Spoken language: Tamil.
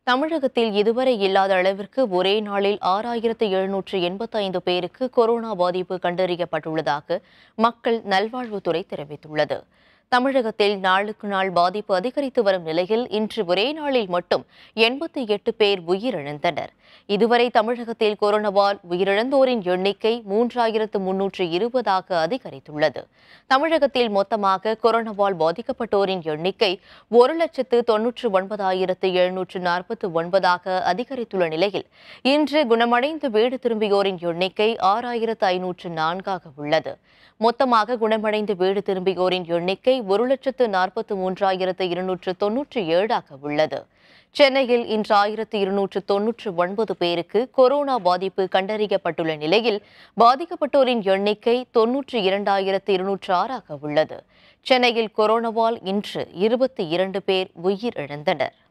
தமிழகத்தில் இதுவரை இல்லாத அளவிற்கு ஒரே நாளில் 6,785 பேருக்கு கொரோனா பாதிப்பு கண்டறியப்பட்டுள்ளதாக மக்கள் நல்வாழ்வுத்துறை தெரிவித்துள்ளது. தமிழகத்தில் நாளுக்கு நாள் பாதிப்பு அதிகரித்து வரும் நிலையில் இன்று ஒரே நாளில் மட்டும் 88 பேர் உயிரிழந்தனர். இதுவரை தமிழகத்தில் கொரோனாவால் உயிரிழந்தோரின் எண்ணிக்கை 3,320ஆக அதிகரித்துள்ளது. தமிழகத்தில் மொத்தமாக கொரோனாவால் பாதிக்கப்பட்டோரின் எண்ணிக்கை 1,99,749ஆக அதிகரித்துள்ள நிலையில் இன்று குணமடைந்து வீடு திரும்பியோரின் எண்ணிக்கை 6,504ஆக உள்ளது. மொத்தமாக குணமடைந்து வீடு திரும்பியோரின் எண்ணிக்கை 1,43,297ஆக உள்ளது. சென்னையில் இன்று 1,299 பேருக்கு கொரோனா பாதிப்பு கண்டறியப்பட்டுள்ள நிலையில் பாதிக்கப்பட்டோரின் எண்ணிக்கை 92,206ஆக உள்ளது. சென்னையில் கொரோனாவால் இன்று 22 பேர் உயிரிழந்தனர்.